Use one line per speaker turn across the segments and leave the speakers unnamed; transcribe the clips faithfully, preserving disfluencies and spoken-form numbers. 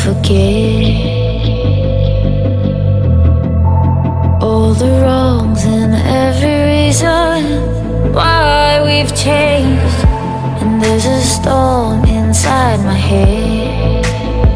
forget all the wrongs and every reason why we've changed. And there's a storm inside my head,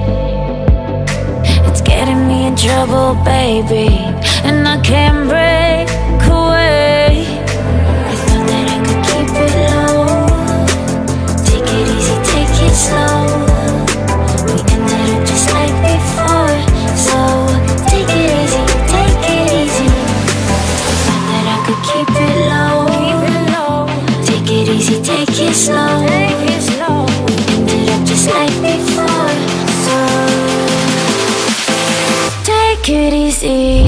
it's getting me in trouble, baby, and I can't break away. I thought that I could keep it low, take it easy, take it slow. We ended up just like before, so take it easy, take it easy. I thought that I could keep it low, keep it low. Take it easy, take it slow, take it slow. We ended up just like before, so take it easy.